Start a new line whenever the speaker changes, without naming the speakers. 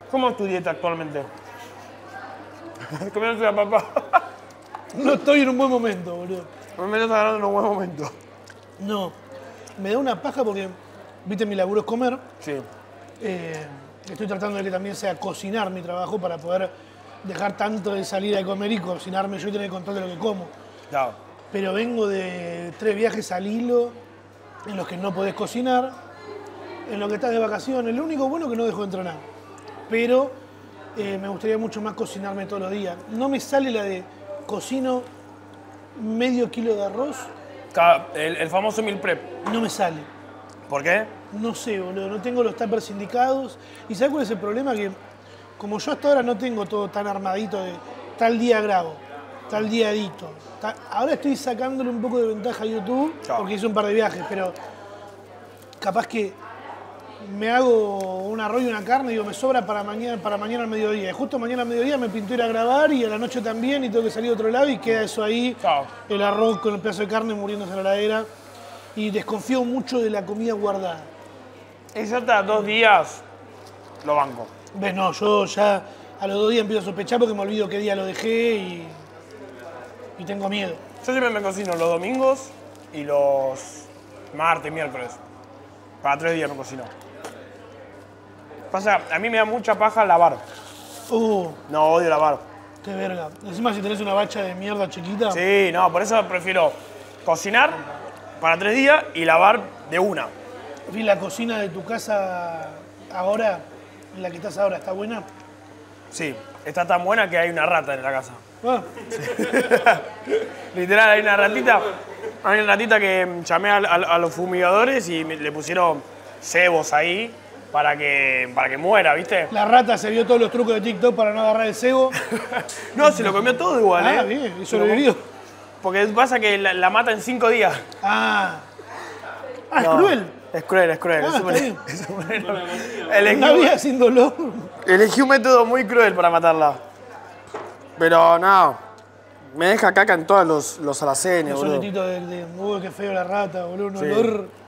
¿Cómo es tu dieta actualmente? Comiéndose la papa.
No estoy en un buen momento, boludo.
Me estás agarrando en un buen momento.
No. Me da una paja porque, viste, mi laburo es comer.
Sí.
Estoy tratando de que también sea cocinar mi trabajo para poder dejar tanto de salir a comer y cocinarme yo y tener control de lo que como.
Claro.
Pero vengo de 3 viajes al hilo en los que no podés cocinar, en los que estás de vacaciones. Lo único bueno es que no dejo de entrenar. Pero me gustaría mucho más cocinarme todos los días. No me sale la de cocino medio kilo de arroz,
El famoso meal prep.
no me sale.
¿Por qué?
No sé, boludo, no tengo los tuppers indicados. ¿Y sabes cuál es el problema? Que como yo hasta ahora no tengo todo tan armadito de tal día grabo, tal día edito. Ahora estoy sacándole un poco de ventaja a YouTube porque hice un par de viajes, pero capaz que me hago un arroz y una carne y digo, me sobra para mañana al mediodía. Y justo mañana al mediodía me pintó ir a grabar y a la noche también y tengo que salir a otro lado y queda eso ahí, el arroz con el pedazo de carne muriéndose en la heladera. Y desconfío mucho de la comida guardada.
Eso hasta 2 días lo banco.
¿Ves? No, yo ya a los 2 días empiezo a sospechar porque me olvido qué día lo dejé y tengo miedo.
Yo siempre me cocino los domingos y los martes, miércoles. Para 3 días me cocino. Pasa, a mí me da mucha paja lavar. No, odio lavar.
Qué verga. Encima si tenés una bacha de mierda chiquita.
Sí, no, por eso prefiero cocinar para 3 días y lavar de una.
¿Y la cocina de tu casa ahora, en la que estás ahora, está buena?
Sí, está tan buena que hay una rata en la casa.
Ah.
Literal, hay una ratita que llamé a los fumigadores y le pusieron cebos ahí para que muera, ¿viste?
La rata se vio todos los trucos de TikTok para no agarrar el cebo.
No, se lo comió todo igual,
Ah, bien, y sobrevivió.
Porque pasa que la mata en 5 días.
Ah,
No,
es cruel.
Es cruel, es cruel.
Ah, está bien.
Elegí,
Vida sin dolor.
elegí un método muy cruel para matarla. Pero no, me deja caca en todos los alacenes,
Los
boludo.
soletitos de qué feo la rata, boludo, un
Sí.
olor.